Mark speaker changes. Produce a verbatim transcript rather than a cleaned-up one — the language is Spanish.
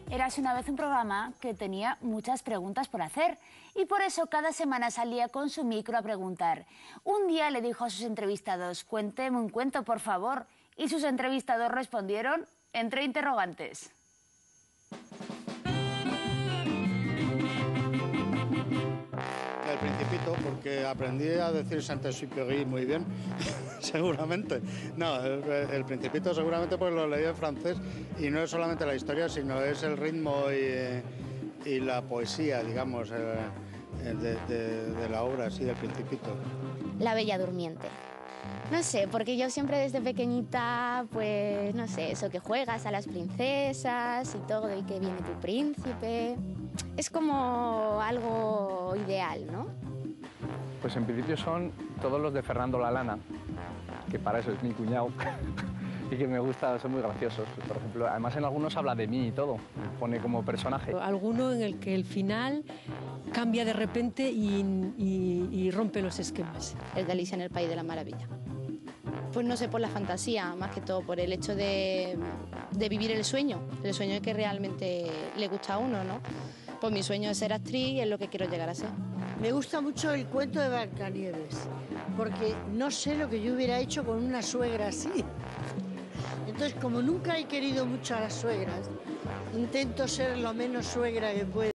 Speaker 1: Érase una vez un programa que tenía muchas preguntas por hacer y por eso cada semana salía con su micro a preguntar. Un día le dijo a sus entrevistados: cuénteme un cuento, por favor, y sus entrevistados respondieron entre interrogantes.
Speaker 2: El Principito, porque aprendí a decir Saint-Exupéry muy bien, seguramente. No, el, el Principito seguramente porque lo leí en francés y no es solamente la historia, sino es el ritmo y, y la poesía, digamos, el, el de, de, de la obra, sí, del Principito.
Speaker 3: La Bella Durmiente. No sé, porque yo siempre desde pequeñita, pues, no sé, eso que juegas a las princesas y todo, y que viene tu príncipe. Es como algo ideal, ¿no?
Speaker 4: Pues en principio son todos los de Fernando Lalana, que para eso es mi cuñado, y que me gusta, son muy graciosos. Por ejemplo, además en algunos habla de mí y todo, me pone como personaje.
Speaker 5: Alguno en el que el final cambia de repente y, y, y rompe los esquemas.
Speaker 6: El de Alicia en el País de la Maravilla. Pues no sé, por la fantasía, más que todo, por el hecho de, de vivir el sueño, el sueño que realmente le gusta a uno, ¿no? Pues mi sueño es ser actriz y es lo que quiero llegar a ser.
Speaker 7: Me gusta mucho el cuento de Blancanieves, porque no sé lo que yo hubiera hecho con una suegra así. Entonces, como nunca he querido mucho a las suegras, intento ser lo menos suegra que puedo.